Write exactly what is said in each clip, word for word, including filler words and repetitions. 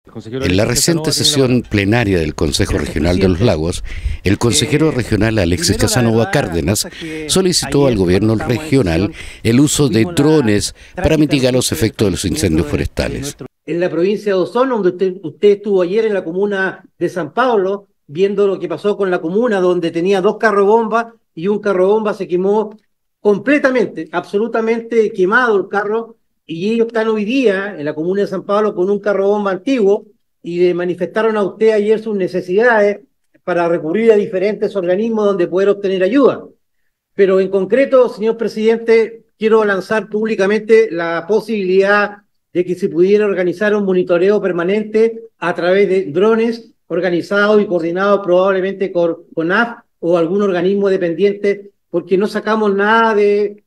En la reciente sesión plenaria del Consejo Regional de los Lagos, el consejero regional Alexis Casanova Cárdenas solicitó al gobierno regional el uso de drones para mitigar los efectos de los incendios forestales. En la provincia de Osorno, donde usted, usted estuvo ayer en la comuna de San Pablo, viendo lo que pasó con la comuna, donde tenía dos carros bomba y un carro bomba se quemó completamente, absolutamente quemado el carro, y ellos están hoy día en la comuna de San Pablo con un carro bomba antiguo y le manifestaron a usted ayer sus necesidades para recurrir a diferentes organismos donde poder obtener ayuda. Pero en concreto, señor presidente, quiero lanzar públicamente la posibilidad de que se pudiera organizar un monitoreo permanente a través de drones organizados y coordinados probablemente con, con A F o algún organismo dependiente, porque no sacamos nada de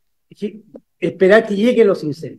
esperar que lleguen los incendios.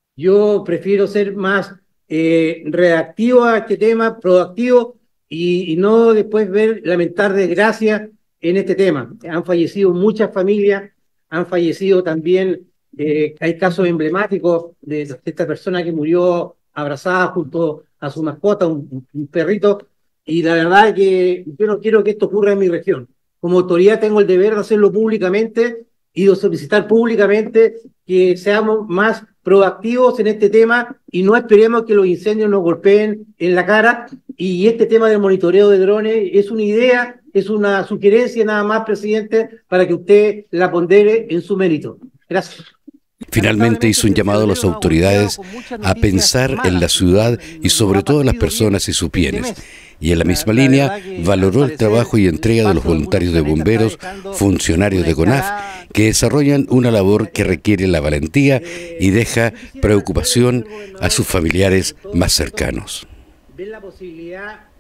Yo prefiero ser más eh, reactivo a este tema, proactivo, y, y no después ver lamentar desgracias en este tema. Han fallecido muchas familias, han fallecido también, eh, hay casos emblemáticos de, de esta persona que murió abrazada junto a su mascota, un, un perrito, y la verdad es que yo no quiero que esto ocurra en mi región. Como autoridad tengo el deber de hacerlo públicamente y de solicitar públicamente que seamos más proactivos en este tema y no esperemos que los incendios nos golpeen en la cara. Y este tema del monitoreo de drones es una idea, es una sugerencia nada más, presidente, para que usted la pondere en su mérito. Gracias. Finalmente hizo un llamado a las autoridades a pensar en la ciudad y sobre todo en las personas y sus bienes. Y en la misma línea valoró el trabajo y entrega de los voluntarios de bomberos, funcionarios de CONAF, que desarrollan una labor que requiere la valentía y deja preocupación a sus familiares más cercanos.